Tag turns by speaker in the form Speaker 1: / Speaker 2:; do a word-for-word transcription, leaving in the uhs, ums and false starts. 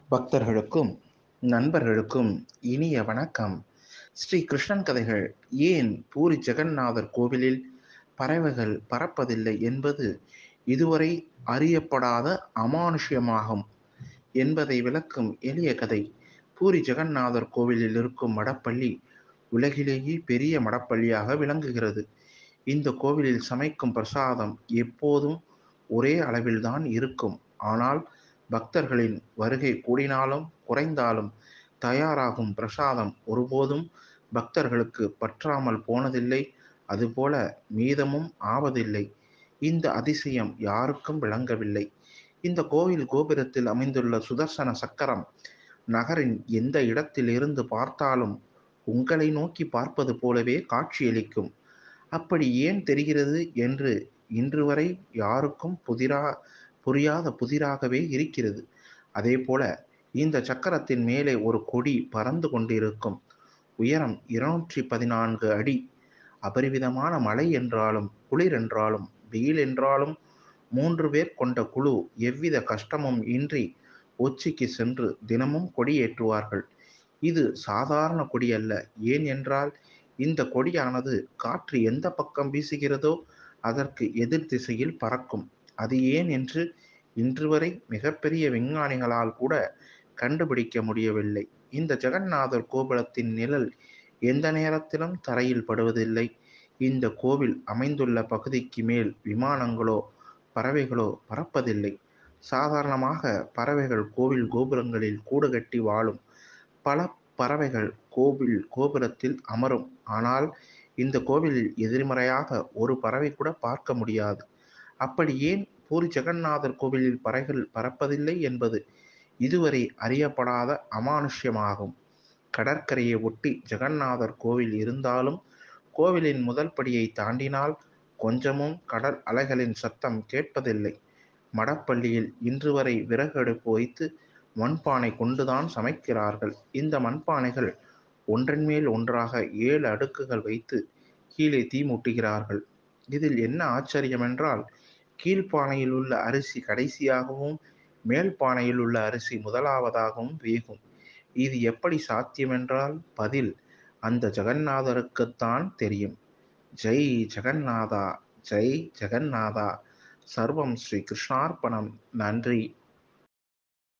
Speaker 1: பக்தர்களுக்கும் நண்பர்களுக்கும் இனிய வணக்கம். ஸ்ரீ கிருஷ்ணன் கதைகள். ஏன் பூரி ஜெகந்நாதர் கோவிலில் பறவைகள் பறப்பதில்லை என்பது இதுவரை அறியப்படாத அமானுஷ்யமாகும் என்பதை விளக்கும் எளிய கதை. பூரி ஜெகந்நாதர் கோவிலில் இருக்கும் மடப்பள்ளி உலகிலேயே பெரிய மடப்பள்ளியாக விளங்குகிறது. இந்த கோவிலில் சமைக்கும் பிரசாதம் எப்போதும் ஒரே அளவில்தான் இருக்கும். ஆனால் பக்தர்களின் வருகை கூடினாலும் குறைந்தாலும் தயாராகும் பிரசாதம் ஒருபோதும் பக்தர்களுக்கு பற்றாமல் போனதில்லை. அதுபோல மீதமும் ஆவதில்லை. இந்த அதிசயம் யாருக்கும் விளங்கவில்லை. இந்த கோவில் கோபுரத்தில் அமைந்துள்ள சுதர்சன சக்கரம் நகரின் எந்த இடத்தில் இருந்து பார்த்தாலும் உங்களை நோக்கி பார்ப்பது போலவே காட்சியளிக்கும். அப்படி ஏன் தெரிகிறது என்று இன்று வரை யாருக்கும் புதிரா புரியாத புதிராகவே இருக்கிறது. அதேபோல இந்த சக்கரத்தின் மேலே ஒரு கொடி பறந்து கொண்டிருக்கும். உயரம் இருநூற்றி பதினான்கு அடி. அபரிவிதமான மழை என்றாலும் குளிர் என்றாலும் வெயில் என்றாலும் மூன்று பேர் கொண்ட குழு எவ்வித கஷ்டமும் இன்றி உச்சிக்கு சென்று தினமும் கொடியேற்றுவார்கள். இது சாதாரண கொடி அல்ல. ஏன் என்றால் இந்த கொடியானது காற்று எந்த பக்கம் வீசுகிறதோ அதற்கு எதிர் திசையில் பறக்கும். அது ஏன் என்று இன்று வரை மிகப்பெரிய விஞ்ஞானிகளால் கூட கண்டுபிடிக்க முடியவில்லை. இந்த ஜெகந்நாதர் கோபுரத்தின் நிழல் எந்த நேரத்திலும் தரையில் படுவதில்லை. இந்த கோவில் அமைந்துள்ள பகுதிக்கு மேல் விமானங்களோ பறவைகளோ பறப்பதில்லை. சாதாரணமாக பறவைகள் கோவில் கோபுரங்களில் கூடு கட்டி வாழும். பல பறவைகள் கோவில் கோபுரத்தில் அமரும். ஆனால் இந்த கோவிலில் எதிர்மறையாக ஒரு பறவை கூட பார்க்க முடியாது. அப்படி ஏன் பூரி ஜெகந்நாதர் கோவிலில் பறவைகள் பறப்பதில்லை என்பது இதுவரை அறியப்படாத அமானுஷ்யமாகும். கடற்கரையை ஒட்டி ஜெகந்நாதர் கோவில் இருந்தாலும் கோவிலின் முதல் படியை தாண்டினால் கொஞ்சமும் கடல் அலைகளின் சத்தம் கேட்பதில்லை. மடப்பள்ளியில் இன்று வரை விறகு அடுப்பு வைத்து மண்பானை கொண்டுதான் சமைக்கிறார்கள். இந்த மண்பானைகள் ஒன்றன் மேல் ஒன்றாக ஏழு அடுக்குகள் வைத்து கீழே தீ மூட்டுகிறார்கள். இதில் என்ன ஆச்சரியம் என்றால் கீழ்ப்பானையில் உள்ள அரிசி கடைசியாகவும் மேல் பானையில் உள்ள அரிசி முதலாவதாகவும் வேகும். இது எப்படி சாத்தியம் என்றால் பதில் அந்த ஜெகந்நாதருக்குத்தான் தெரியும். ஜெய் ஜெகந்நாதா, ஜெய் ஜெகந்நாதா. சர்வம் ஸ்ரீ கிருஷ்ணார்ப்பணம். நன்றி.